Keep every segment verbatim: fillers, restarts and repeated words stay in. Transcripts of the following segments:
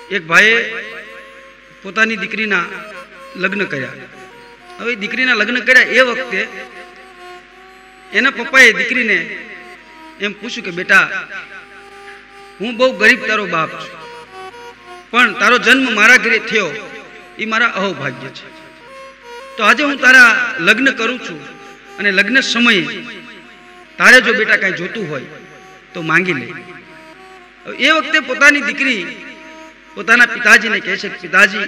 એક ભાઈએ પોતાની દીકરીના લગ્ન કર્યા. હવે દીકરીના લગ્ન કર્યા એ વખતે એના પપ્પાએ દીકરીને એમ પૂછ્યું કે બેટા, હું બહુ ગરીબ તારો બાપ છું, પણ તારો જન્મ મારા ઘરે થયો એ મારા અહોભાગ્ય છે. તો આજે હું તારા લગ્ન કરું છું અને લગ્ન સમયે તારે જો બેટા કાંઈ જોતું હોય તો માંગી લે. એ વખતે પોતાની દીકરી પોતાના પિતાજીને કહે છે કે પિતાજી,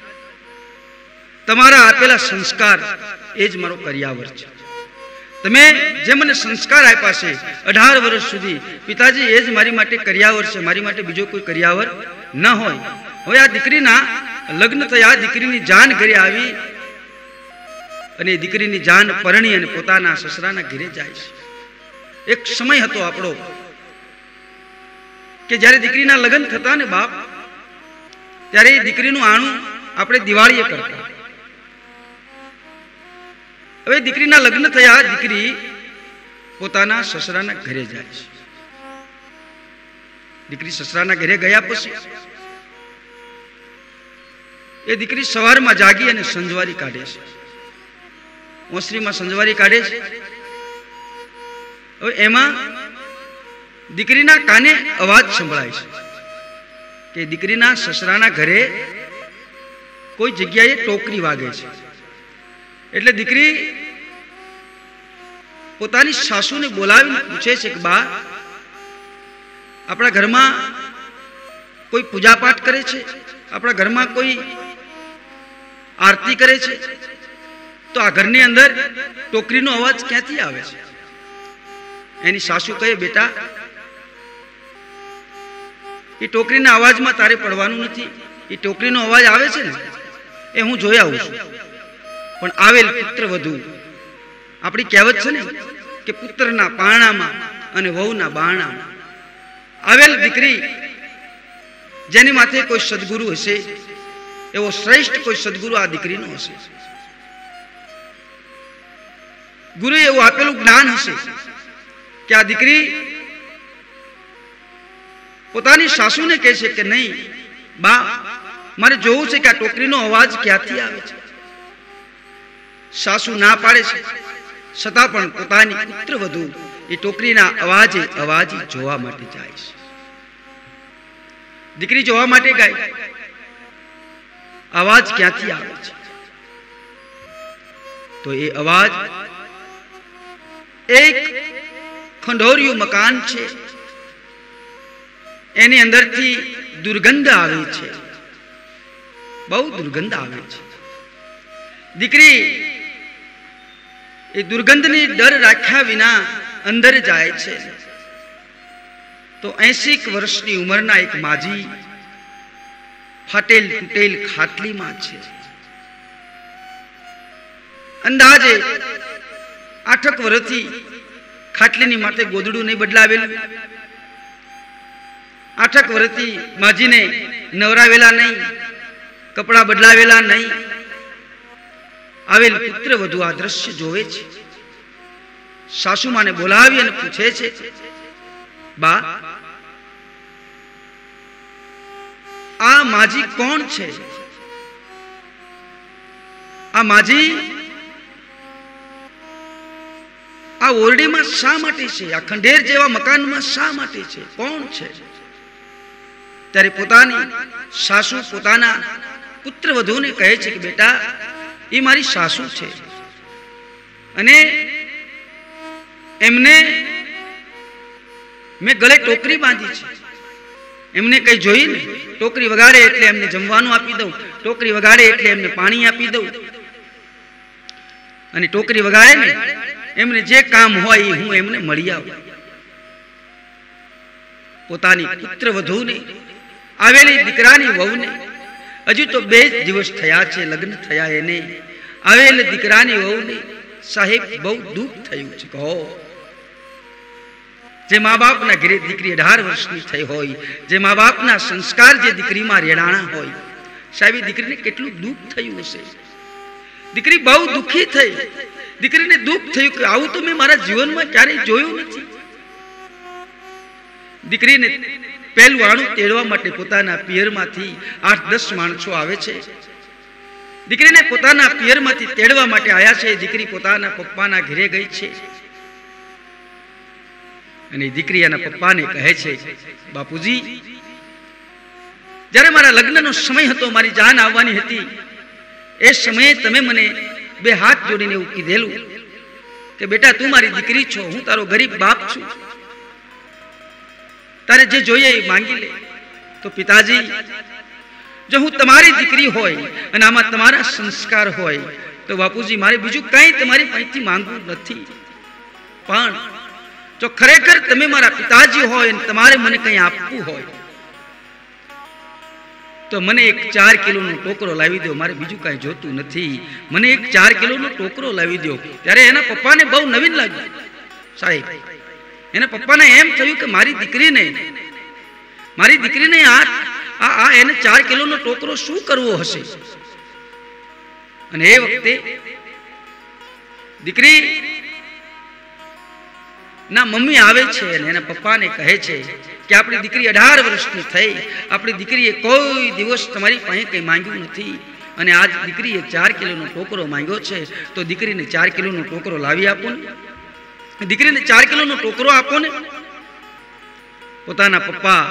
તમારા આપેલા સંસ્કાર એ જ મારો કરિયાવર છે. તમે જે મને સંસ્કાર આપ્યા છે અઢાર વર્ષ સુધી, પિતાજી એ જ મારી માટે કરિયાવર છે, મારી માટે બીજો કોઈ કરિયાવર ન હોય. હવે આ દીકરીના લગ્ન થયા, દીકરીની જાન ઘરે આવી અને દીકરીની જાન પરણી અને પોતાના સસરાના ઘરે જાય છે. એક સમય હતો આપણો કે જ્યારે દીકરીના લગ્ન થતા ને બાપ, ત્યારે એ દીકરીનું આણું આપણે દિવાળીએ કરતા. હવે દીકરીના લગ્ન થયા, દીકરી પોતાના સસરાના ઘરે જાય છે. દીકરી સસરાના ઘરે ગયા પછી એ દીકરી સવારમાં જાગી અને સંજવારી કાઢે છે, ઓસરીમાં સંજવારી કાઢે છે. હવે એમાં દીકરીના કાને અવાજ સંભળાય છે કે દીકરીના સસરાના ઘરે કોઈ જગ્યાએ ટોકરી વાગે છે. એટલે દીકરી પોતાની સાસુને બોલાવીને પૂછે છે કે બા, આપણા ઘરમાં કોઈ પૂજા પાઠ કરે છે, આપણા ઘરમાં કોઈ આરતી કરે છે, તો આ ઘરની અંદર ટોકરીનો અવાજ ક્યાંથી આવે છે? એની સાસુ કહે, બેટા, એ ટોકરીના અવાજમાં તારે પડવાનું નથી. એ ટોકરીનો અવાજ આવે છે ને એ હું જોઈ આવું છું, પણ આવેલ પુત્ર વધુ, આપણી કહેવત છે ને કે પુત્રના પારણામાં અને વહુના બારણામાં, આવેલ દીકરી જેની માથે કોઈ સદગુરુ હશે, એવો શ્રેષ્ઠ કોઈ સદગુરુ આ દીકરીનો હશે. ગુરુએ એવું આપેલું જ્ઞાન હશે કે આ દીકરી પોતાની સાસુને કહે છે કે નહીં બા, મારે જોવું છે કે આ ટોકરીનો અવાજ ક્યાંથી આવે છે. સાસુ ના પાડે છે, છતાં પણ પોતાની પુત્ર વધુ એ ટોકરીના અવાજે અવાજ જોવા માટે જાય છે. દીકરી જોવા માટે ગઈ, અવાજ ક્યાંથી આવે છે? તો એ અવાજ એક ખંડોરિયું મકાન છે, એની અંદરથી દુર્ગંધ આવે છે, બહુ દુર્ગંધ આવે છે. દીકરી એ દુર્ગંધની ડર રાખ્યા વિના અંદર જાય છે. તો એસી વર્ષની ઉંમરના એક માજી ફાટેલ તૂટેલ ખાટલીમાં છે. અંદાજે આઠક વર્ષથી ખાટલીની માથે ગોદડું નહીં બદલાવેલું, આઠક વર્ષથી માજીને નવરાવેલા નહીં, કપડા બદલાવેલા નહીં. આવેલ પુત્ર વધુ આ દ્રશ્ય જોવે છે. સાસુમાને બોલાવી અને પૂછે છે, બા, આ માજી કોણ છે? આ માજી આ ઓરડીમાં શા માટે છે? આ ખંડેર જેવા મકાનમાં શા માટે છે? કોણ છે? ત્યારે પોતાની સાસુ પોતાના પુત્ર વધુને કહે છે કે બેટા, એ મારી સાસુ છે અને એમને મેં ગળે ટોકરી બાંધી છે. એમને કઈ જોઈ ને, ટોકરી વગાડે એટલે એમને જમવાનું આપી દઉં, ટોકરી વગાડે એટલે એમને પાણી આપી દઉં, અને ટોકરી વગાડે ને એમને જે કામ હોય એ હું એમને મળી આવું. પોતાની પુત્ર વધુને, આવેલી દીકરાની વહુને, હજુ તો બે જ દિવસ થયા છે લગ્ન થયા, એને આવેલ દીકરાની વહુને સાહેબ બહુ દુઃખ થયું છે. કહો, જે મા બાપના ઘરે દીકરી અઢાર વર્ષની થઈ હોય, જે મા બાપના સંસ્કાર જે દીકરીમાં રેડાણા હોય, સાહેબ દીકરીને કેટલું દુઃખ થયું હશે. દીકરી બહુ દુઃખી થઈ. દીકરીને દુઃખ થયું કે આવું તો મેં મારા જીવનમાં ક્યારેય જોયું નથી. દીકરીને પહેલું આણું તેડવા માટે પોતાના પિયરમાંથી આઠ દસ માણસો આવે છે. દીકરીને પોતાના પિયરમાંથી તેડવા માટે આવ્યા છે. દીકરી પોતાના પપ્પાના ઘરે ગઈ છે અને દીકરી એના પપ્પાને કહે છે, બાપુજી, જ્યારે મારા લગ્નનો સમય હતો, મારી જાન આવવાની હતી, એ સમયે તમે મને બે હાથ જોડીને એવું કીધેલું કે બેટા, તું મારી દીકરી છો, હું તારો ગરીબ બાપ છું, તારે જે જોઈએ એ માંગી લે. તો પિતાજી, જો હું તમારી દીકરી હોય અને આમાં તમારા સંસ્કાર હોય તો બાપુજી, મારે બીજું કંઈ તમારી પાસેથી માંગવું નથી. પણ જો ખરેખર તમે મારા પિતાજી હોય અને તમારે મને કંઈ આપવું હોય તો મને એક ચાર કિલોનો ટોકરો લાવી દો. મારે બીજું કાંઈ જોતું નથી. મને એક ચાર કિલોનો ટોકરો લાવી દો. ત્યારે એના પપ્પાને બહુ નવીન લાગ્યું. સાહેબ, એના પપ્પાને એમ થયું કે મારી દીકરીને મારી દીકરીને આ આ એને ચાર કિલોનો ટોકરો શું કરવો હશે. અને એ વખતે દીકરી ના મમ્મી આવે છે અને એના પપ્પાને કહે છે કે આપણી દીકરી અઢાર વર્ષની થઈ, આપણી દીકરીએ કોઈ દિવસ તમારી પાસે કંઈ માંગ્યું નથી અને આજ દીકરીએ ચાર કિલોનો ટોકરો માંગ્યો છે, તો દીકરીને ચાર કિલોનો ટોકરો લાવી આપો ને. દીકરીને ચાર કિલોનો ટોકરો આપો ને. પોતાના પપ્પા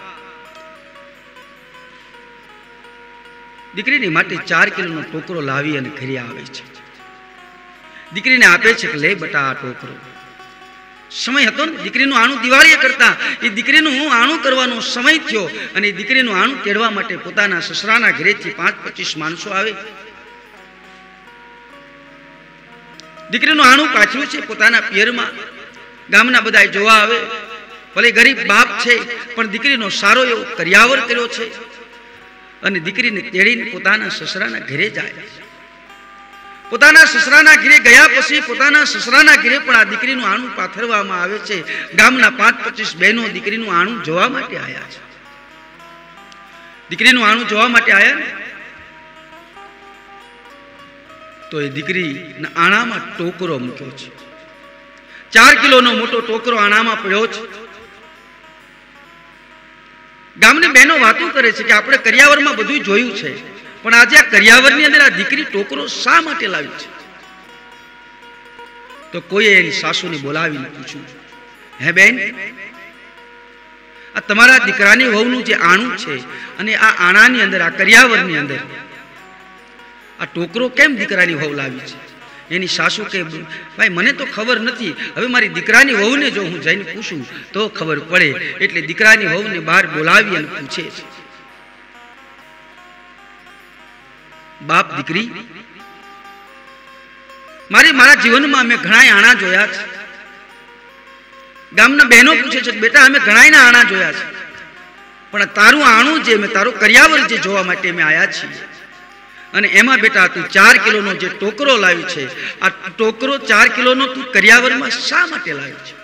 દીકરીની માટે ચાર કિલોનો ટોકરો લાવી અને ઘરે આવે છે. દીકરીને આપે છે કે લે બટા, આ ટોકરો. સમય હતો ને દીકરીનું આણું દિવાળીએ કરતા, એ દીકરીનું આણું કરવાનો સમય થયો અને દીકરીનું આણું તેડવા માટે પોતાના સસરાના ઘરેથી પાંચ પચીસ માણસો આવે. દીકરીનું આણું પાછું છે પોતાના પિયરમાં. ગામના બધા જોવા આવે. ભલે ગરીબ બાપ છે પણ દીકરીનો સારો એવો કર્યાવર કર્યો છે અને દીકરીને તેડીને પોતાના સસરાના ઘરે જાય. પોતાના સસરાના ઘરે ગયા પછી પોતાના સસરાના ઘરે પણ આ દીકરીનું આણું પાથરવામાં આવે છે. ગામના પાંચ પચીસ બહેનો દીકરીનું આણું જોવા માટે આવ્યા છે. દીકરીનું આણું જોવા માટે આવ્યા ને તો એ દીકરીના આણામાં ટોકરો મૂક્યો છે. ચાર કિલોનો મોટો ટોકરો આણામાં પડ્યો છે. ગામની બહેનો વાતો કરે છે કે આપણે કરિયાવરમાં બધું જોયું છે, પણ આજે આ કરિયાવરની અંદર આ દીકરી ટોકરો શા માટે લાવી છે? તો કોઈએ એની સાસુને બોલાવીને પૂછ્યું, હે બેન, આ તમારા દીકરાની વહુનું જે આણું છે અને આ આણાની અંદર, આ કરિયાવરની અંદર આ ટોકરો કેમ દીકરાની વહુ લાવી છે? એની સાસુ કે ભાઈ મને તો ખબર નથી, હવે મારી દીકરાની વહુને જો હું જઈને પૂછું તો ખબર પડે. એટલે દીકરાની વહુને બહાર બોલાવી અને પૂછે છે, બાપ દીકરી, મારી મારા જીવનમાં મેં ઘણા આણા જોયા છે. ગામના બહેનો પૂછે છે, બેટા અમે ઘણા આણા જોયા છે, પણ તારું આણું જે મેં તારું કરિયાવર જે જોવા માટે મેં આવ્યા છીએ અને એમાં બેટા તું ચાર કિલોનો જે ટોકરો લાવી છે, આ ટોકરો ચાર કિલોનો તું કરિયાવરમાં શા માટે લાવી છે?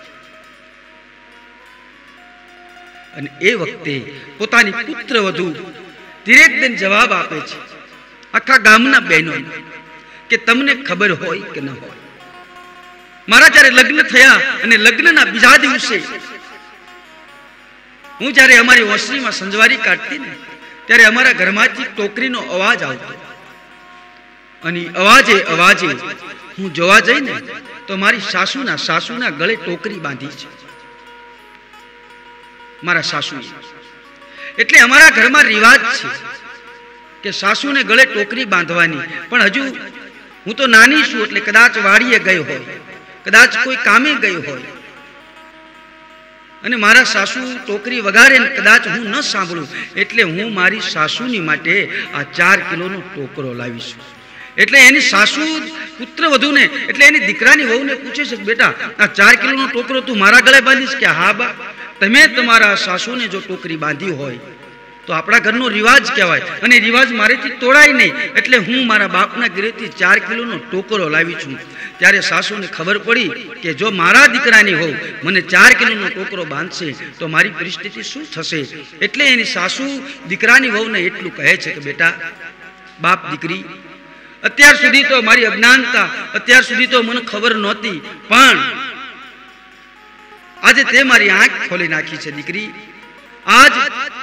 અને એ વખતે પોતાની પુત્ર વધુ ધીરેકબેન જવાબ આપે છે આખા ગામના બહેનો કે તમને ખબર હોય કે ન હોય, મારા જ્યારે લગ્ન થયા અને લગ્નના બીજા દિવસે હું જ્યારે અમારી ઓસરીમાં સંજવારી કાઢતી ને ત્યારે અમારા ઘરમાંથી ટોકરીનો અવાજ આવતો અને અવાજે અવાજે હું જોવા જઈને તો મારી સાસુના સાસુના ગળે ટોકરી બાંધી છે મારા સાસુ. એટલે અમારા ઘરમાં રિવાજ છે કે સાસુને ગળે ટોકરી બાંધવાની. પણ હજુ હું તો નાની છું એટલે કદાચ વાડીએ ગયો હોય, કદાચ કોઈ કામે ગયો હોય અને મારા સાસુ ટોકરી વગાડે ને કદાચ હું ન સાંભળું એટલે હું મારી સાસુની માટે આ ચાર કિલોનો ટોકરો લાવીશું. એટલે એની સાસુ પુત્ર વધુને એટલે એની દીકરાની વહુને પૂછે છે, બેટા આ ચાર કિલોનો ટોકરો તું મારા ગળે બાંધીશ? કે હા બા, તમે તમારા સાસુને જો ટોકરી બાંધી હોય તો આપણા ઘરનો રિવાજ કહેવાય અને રિવાજ મારેથી તોડાય નહીં, એટલે હું મારા બાપના ઘરેથી ચાર કિલોનો ટોકરો લાવી છું. ત્યારે સાસુને ખબર પડી કે જો મારા દીકરાની વહુ મને ચાર કિલોનો ટોકરો બાંધશે તો મારી પરિસ્થિતિ શું થશે. એટલે એની સાસુ દીકરાની વહુને એટલું કહે છે કે બેટા, બાપ દીકરી, અત્યાર સુધી તો મારી અજ્ઞાનતા, અત્યાર સુધી તો મને ખબર નહોતી, પણ આજે તે મારી આંખ ખોલી નાખી છે દીકરી. આજ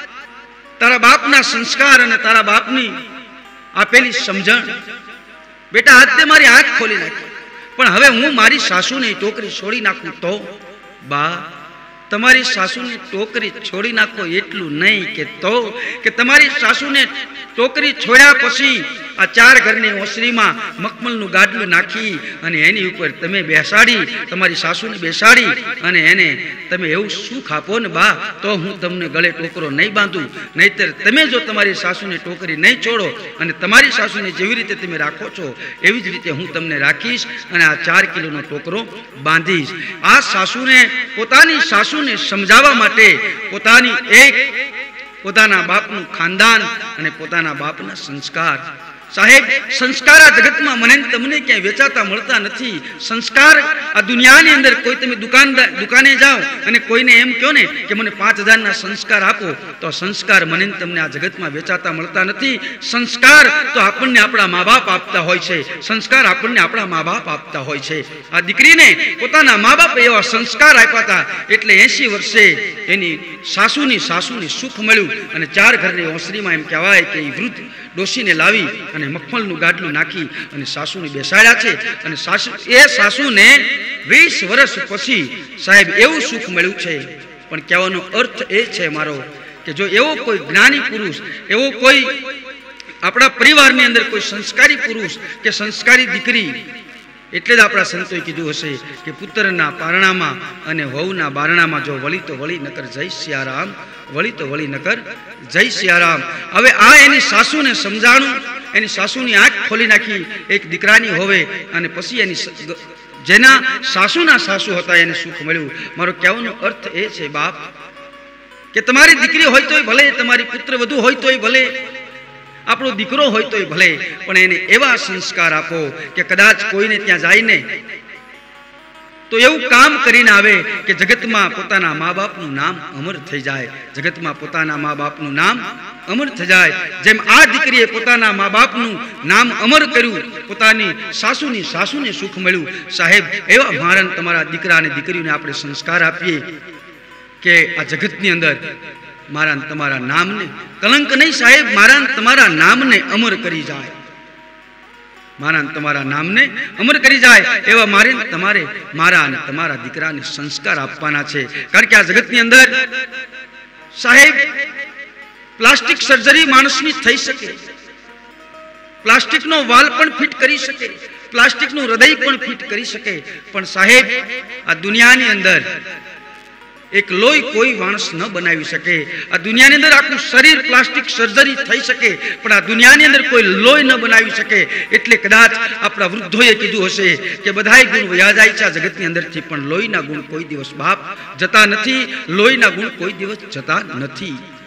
તારા બાપના સંસ્કાર અને તારા બાપની આપેલી સમજણ, બેટા આજ તે મારી આંખ ખોલી નાખી, પણ હવે હું મારી સાસુની ટોકરી છોડી નાખું તો? બા, તમારી સાસુની ટોકરી છોડી નાખો એટલું નહીં કે તો કે તમારી સાસુને ટોકરી છોડ્યા પછી આ ચાર ઘરની ઓસરીમાં મખમલનું ગાડલું નાખી અને એની ઉપર તમે બેસાડી, તમારી સાસુને બેસાડી અને એને તમે એવું સુખ આપો ને બા, તો હું તમને ગળે ટોકરો નહીં બાંધું. નહીતર તમે જો તમારી સાસુને ટોકરી નહીં છોડો અને તમારી સાસુને જેવી રીતે તમે રાખો છો એવી જ રીતે હું તમને રાખીશ અને આ ચાર કિલોનો ટોકરો બાંધીશ. આ સાસુને, પોતાની સાસુને સમજાવવા માટે પોતાની એક પોતાના બાપનું ખાનદાન અને પોતાના બાપના સંસ્કાર. સાહેબ, સંસ્કાર આ જગતમાં મને તમને ક્યાંય વેચાતા મળતા નથી. સંસ્કાર આ દુનિયાની અંદર કોઈ તમે દુકાન દુકાને જાઓ અને કોઈને એમ કહો ને કે મને પાંચ હજારના સંસ્કાર આપો, તો સંસ્કાર મને તમને આ જગતમાં વેચાતા મળતા નથી. સંસ્કાર તો આપણને આપણા મા બાપ આપતા હોય છે. સંસ્કાર આપણને આપણા મા બાપ આપતા હોય છે. આ દીકરીને પોતાના મા બાપે એવા સંસ્કાર આપ્યા હતા એટલે એસી વર્ષે એની સાસુની સાસુને સુખ મળ્યું અને ચાર ઘરની ઓસરીમાં એમ કહેવાય કે એ વૃદ્ધ ડોશીને લાવી અને મખમલનું ગાડલું નાખી અને સાસુને બેસાડ્યા છે. અને સાસુ એ સાસુને વીસ વર્ષ પછી સાહેબ એવું સુખ મળ્યું છે. પણ કહેવાનો અર્થ એ છે મારો કે જો એવો કોઈ જ્ઞાની પુરુષ, એવો કોઈ આપણા પરિવારની અંદર કોઈ સંસ્કારી પુરુષ કે સંસ્કારી દીકરી, એટલે જ આપણા સંતોએ કીધું હશે કે પુત્રના પારણામાં અને વહુના બારણામાં જો વળી તો વળી નકર જય સિયારામ, વળી તો વળી નકર જય સિયારામ. હવે આ એની સાસુને સમજાણું, એની સાસુની આંખ ખોલી નાખી એક દીકરાની હોવે અને પછી એની જેના સાસુના સાસુ હતા એને સુખ મળ્યું. મારો કહેવાનો અર્થ એ છે બાપ કે તમારી દીકરી હોય તોય ભલે, તમારી પુત્ર વધુ હોય તોય ભલે, આપણો દીકરો હોય તોય ભલે, પણ એને એવા સંસ્કાર આપો કે કદાચ કોઈને ત્યાં જાય ને તો એવું કામ કરીને આવે કે જગતમાં પોતાના મા બાપનું નામ અમર થઈ જાય. જગતમાં પોતાના મા બાપનું નામ અમર થઈ જાય. જેમ આ દીકરીએ પોતાના મા બાપનું નામ અમર કર્યું, પોતાની સાસુની સાસુને સુખ મળ્યું. સાહેબ, એવા મારા તમારા દીકરા અને દીકરીઓને આપણે સંસ્કાર આપીએ કે આ જગતની અંદર મારા તમારા નામને કલંક નહીં સાહેબ, મારા તમારા નામને અમર કરી જાય, મારા તમારા નામને અમર કરી જાય એવા મારે તમારે મારા અને તમારા દીકરાને સંસ્કાર આપવાના છે. કારણ કે આ જગતની અંદર સાહેબ પ્લાસ્ટિક સર્જરી માણસની થઈ શકે, પ્લાસ્ટિકનો વાલ પણ ફિટ કરી શકે, પ્લાસ્ટિકનું હૃદય પણ ફિટ કરી શકે, પણ સાહેબ આ દુનિયાની અંદર એક લોહી કોઈ માણસ ન બનાવી શકે. આ દુનિયાની અંદર આખું શરીર પ્લાસ્ટિક સર્જરી થઈ શકે, પણ આ દુનિયાની અંદર કોઈ લોહી ન બનાવી શકે. એટલે કદાચ આપણા વૃદ્ધોએ કીધું હશે કે બધાય ગુણ વયા જાય છે આ જગતની અંદરથી, પણ લોહીના ગુણ કોઈ દિવસ બાપ જતા નથી, લોહીના ગુણ કોઈ દિવસ જતા નથી.